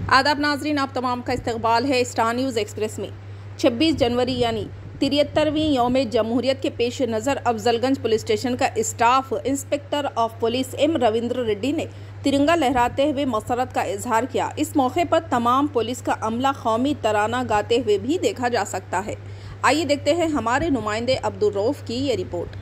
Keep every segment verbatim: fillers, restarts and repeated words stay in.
आदाब नाजरीन, आप तमाम का इस्तकबाल है स्टार न्यूज़ एक्सप्रेस में। छब्बीस जनवरी यानी तिहत्तरवीं यौम जमहूरियत के पेश नज़र अफजलगंज पुलिस स्टेशन का staff inspector of police M Ravindra Reddy ने तिरंगा लहराते हुए मसरत का इजहार किया। इस मौके पर तमाम पुलिस का अमला कौमी तराना गाते हुए भी देखा जा सकता है। आइए देखते हैं हमारे नुमाइंदे अब्दुल रऊफ की ये रिपोर्ट।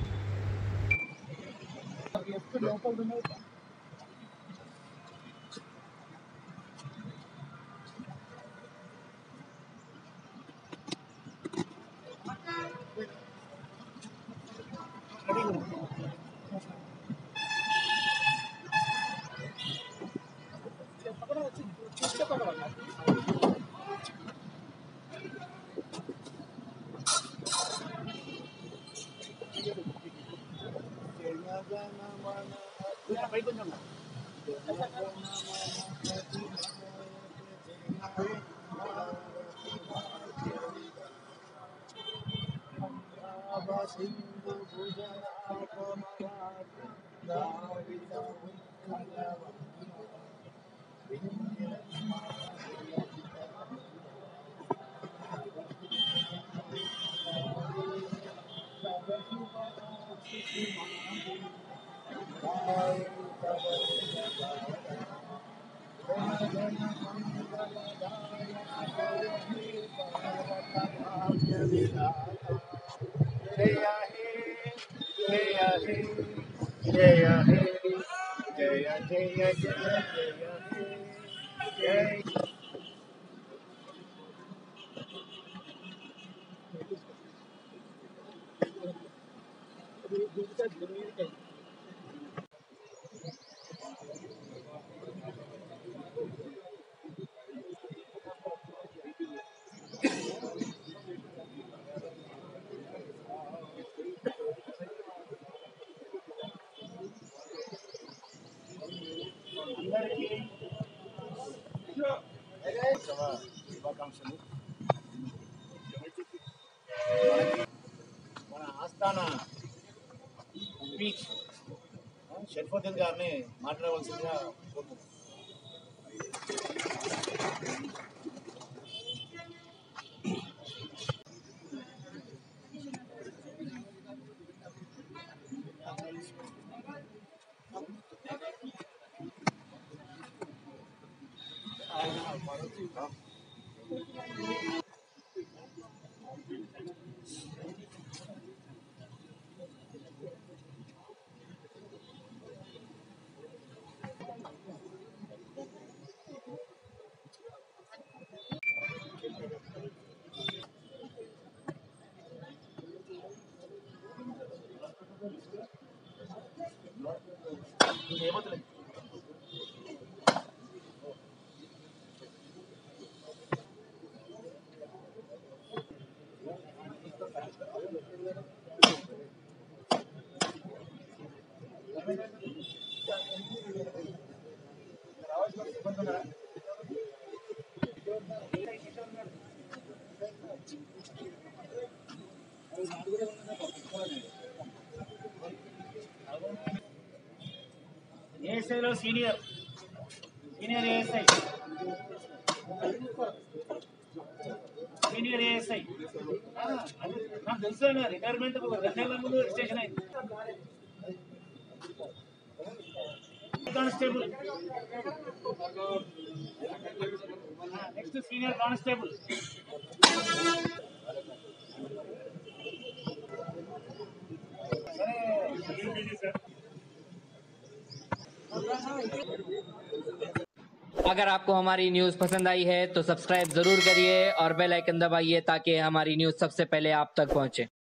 శుభాకాంక్షలు. మన ఆస్థాన స్పీచ్ షర్ఫుద్దీన్ గారిని మాట్లాడవలసిందిగా కోరుతున్నాను. ఏఎస్ఐలో senior senior ASI senior ASI నాకు తెలుసు రిటైర్మెంట్ రెండేళ్ల ముందు రిజిస్ట్రేషన్ అయింది. కానిస్టేబుల్ నెక్స్ట్ సీనియర్ కానిస్టేబుల్ अगर आपको हमारी न्यूज़ पसंद आई है तो सब्सक्राइब जरूर करिए और बेल आइकन दबाइए ताकि हमारी न्यूज़ सबसे पहले आप तक पहुंचे।